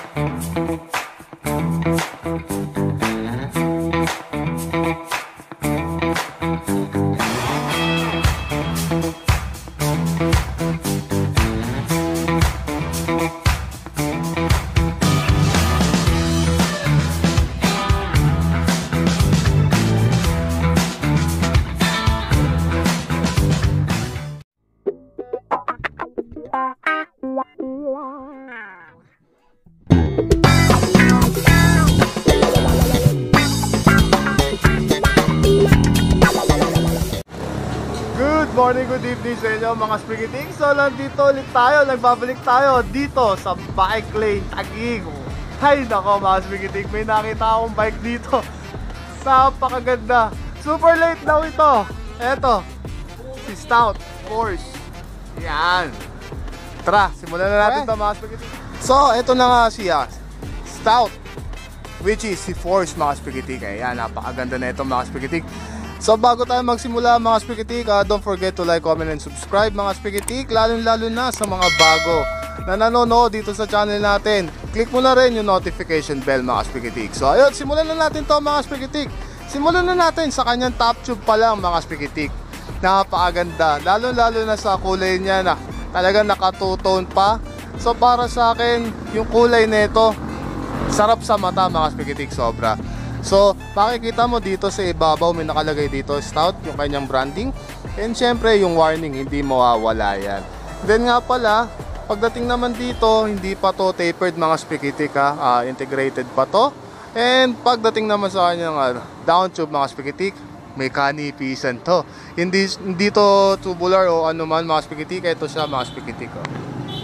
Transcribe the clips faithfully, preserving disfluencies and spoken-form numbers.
Good morning, good evening sa inyo mga Spigiting. So nandito ulit tayo, nagbabalik tayo dito sa bike lane Taguig. Hay nako mga Spigiting, may nakita akong bike dito. Napakaganda. Super late daw ito. Eto, si Stout Force. Yan. Tara, simulan na natin ito mga Spigiting. So eto na nga siya, Stout, which is si Force mga Spigiting. Ayan, napakaganda na ito mga Spigiting. So bago tayo magsimula mga Spigitik, uh, don't forget to like, comment, and subscribe mga Spigitik, lalo lalo na sa mga bago na nanonood dito sa channel natin. Click mo na rin yung notification bell mga Spigitik. So ayun, simulan na natin to mga Spigitik. Simulan na natin sa kanyang top tube pa lang mga Spigitik. Napakaganda, lalo lalo na sa kulay niya na talagang naka-two-tone pa. So para sa akin, yung kulay nito sarap sa mata mga Spigitik, sobra. So, makikita mo dito sa ibabaw may nakalagay dito Stout, yung kanyang branding. And syempre yung warning, hindi mawawala yan. Then nga pala, pagdating naman dito, hindi pa to tapered mga Spigitik ha, uh, integrated pa to. And pagdating naman sa kanyang uh, down tube mga Spigitik, may kanipisan to. Hindi, hindi to tubular o ano man mga Spigitik, ito siya mga Spigitik. Oh.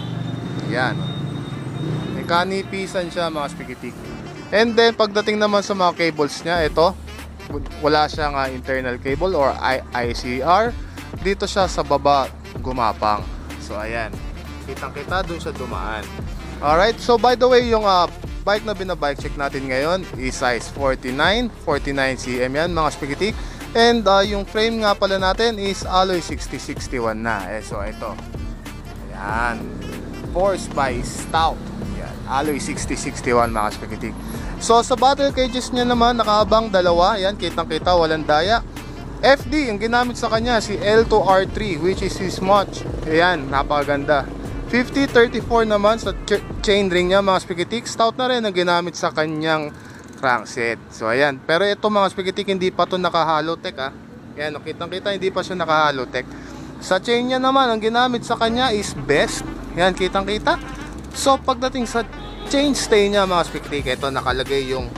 Yan. May kanipisan siya mga Spigitik. And then pagdating naman sa mga cables niya, ito wala siyang uh, internal cable or I C R. Dito siya sa baba gumapang. So ayan, kitang kita dun siya dumaan. Alright, so by the way, yung uh, bike na binabike check natin ngayon is size forty-nine centimeters yan mga Spigitik. And uh, yung frame nga pala natin is alloy sixty sixty-one na. Eh, so ito, ayan, Force by Stout. Alloy sixty sixty-one mga Spigitik. So sa battle cages niya naman nakahabang dalawa. Yan, kitang kita, walang daya. F D yung ginamit sa kanya, si L two R three, which is his smudge. Ayan, napakaganda. fifty thirty-four naman sa ch chain ring niya mga Spigitik. Stout na rin ang ginamit sa kanyang crankset. So ayan, pero ito mga Spigitik, hindi pa to naka-halotech ha. Ayan, kitang kita, hindi pa siya naka-halotech. Sa chain niya naman, ang ginamit sa kanya is Best. Ayan, kitang kita. So pagdating sa chainstay niya mga Spigitik, ito nakalagay yung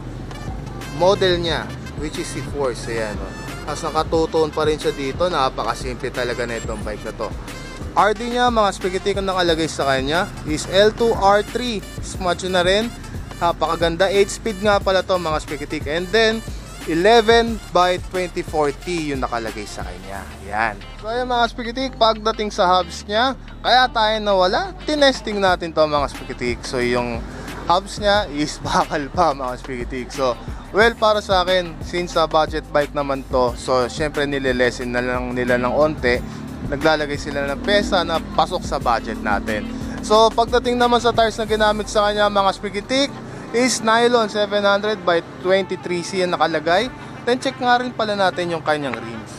model niya, which is si Force. Ayan, oh. Tapos naka-two-tone pa rin siya dito. Napakasimple talaga na itong bike na to. R D niya mga Spigitik, ang nakalagay sa kanya is L two R three. Smudge na rin. Napakaganda. eight speed nga pala to mga Spigitik. And then eleven by twenty forty yung nakalagay sa kanya. Yan. So ayan mga Spigitik, pagdating sa hubs niya, kaya tayo nawala, tinesting natin to mga Spigitik. So yung hubs niya is bakal pa mga Spigitik. So well, para sa akin, since sa uh, budget bike naman to, so syempre nililesen na lang nila ng onte. Naglalagay sila ng pesa na pasok sa budget natin. So pagdating naman sa tires na ginamit sa kanya mga Spigitik is nylon seven hundred by twenty-three C yung nakalagay. Then check nga rin pala natin yung kanyang rims.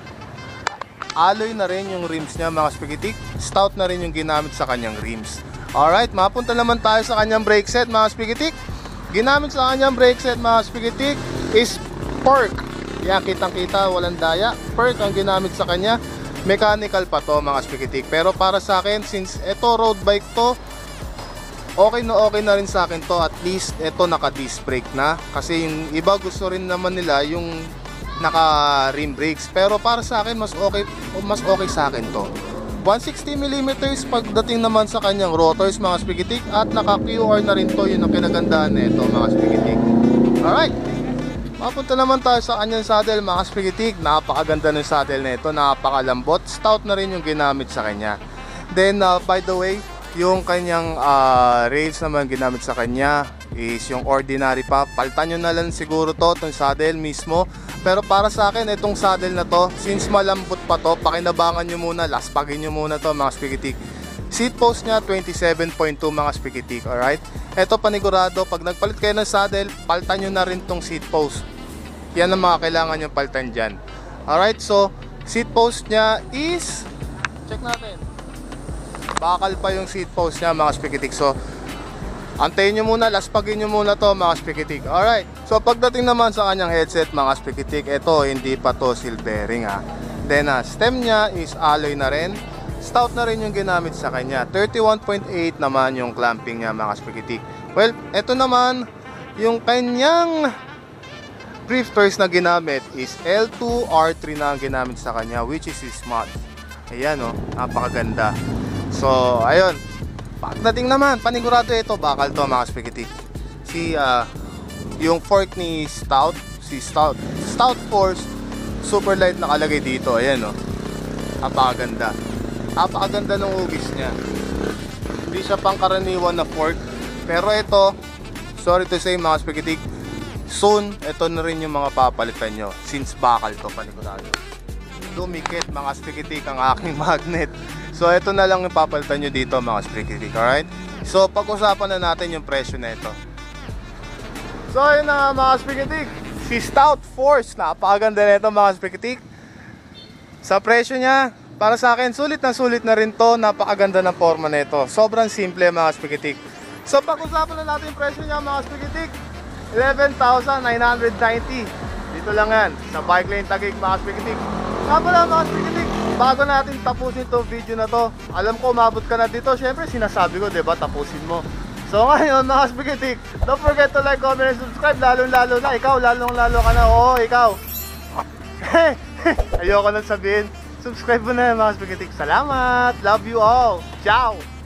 Alloy na rin yung rims niya mga Spigitik. Stout na rin yung ginamit sa kanyang rims. Alright, mapunta naman tayo sa kanyang brake set mga Spigitik. Ginamit sa kanyang brake set mga Spigitik is Perk. Yan, kitang kita, walang daya. Perk ang ginamit sa kanya. Mechanical pa to mga Spigitik. Pero para sa akin, since ito road bike to, okay na okay na rin sa akin to. At least ito naka disc brake na. Kasi yung iba gusto rin naman nila yung naka rim brakes. Pero para sa akin, mas okay, mas okay sa akin to. one sixty millimeters pagdating naman sa kanyang rotors mga Spigitik. At naka Q R na rin to. Yun ang kinagandaan na ito mga Spigitik. Alright, mapunta naman tayo sa kanyang saddle mga Spigitik. Napakaganda ng saddle na ito, napakalambot. Stout na rin yung ginamit sa kanya. Then uh, by the way, yung kanyang uh, rails naman ginamit sa kanya is yung ordinary pa. Paltan nyo na lang siguro to, itong saddle mismo. Pero para sa akin, itong saddle na to, since malambot pa to, pakinabangan nyo muna, laspagin nyo muna to mga Spigitik. Seat post niya twenty-seven point two mga spikitik, alright? Ito panigurado, pag nagpalit kayo ng saddle, palitan nyo na rin tong seat post. Yan ang mga kailangan nyo palitan dyan. Alright, so seat post niya is, check natin, bakal pa yung seat post niya mga spikitik. So antayin nyo muna, laspagin nyo muna to mga spikitik. Alright, so pagdating naman sa kanyang headset mga spikitik, ito hindi pa to seal bearing ha. Then uh, stem niya is alloy na rin. Stout na rin yung ginamit sa kanya. thirty-one point eight naman yung clamping niya mga spikitik. Well, ito naman yung kanyang drifters na ginamit is L two R three na ang ginamit sa kanya, which is smart. Ayan o, oh, napakaganda. So ayun, pagdating naman panigurado, ito bakal to mga spikitik. Si uh, yung fork ni Stout, si Stout Stout Force super light nakalagay dito. Ayan o, oh, napakaganda. Napakaganda ng hugis niya. Hindi siya pangkaraniwan na fork. Pero ito, sorry to say mga spikitik, soon, ito na rin yung mga papalitan nyo. Since bakal to panigurado. Dumikit mga spikitik ang aking magnet. So ito na lang yung papalitan nyo dito mga spikitik, alright? So pag-usapan na natin yung presyo na ito. So yun na mga spikitik, si Stout Force, napakaganda na ito mga spikitik. Sa presyo niya, para sa akin, sulit na sulit na rin to. Napakaganda ng forma na ito. Sobrang simple mga spikitik. So pag-usapan na natin yung presyo niya mga spikitik, eleven thousand nine hundred ninety. Dito lang yan, sa Bike Lane Taguig mga spikitik. Nga pala mga spikitik, bago natin tapusin itong video na to, alam ko umabot ka na dito. Syempre sinasabi ko, diba, tapusin mo. So ngayon mga spikitik, don't forget to like, comment, and subscribe. Lalong lalo na, ikaw, lalong lalo ka na. Oo, ikaw. Ayoko nang sabihin. Subscribe mo na mga spikitik. Salamat. Love you all. Ciao.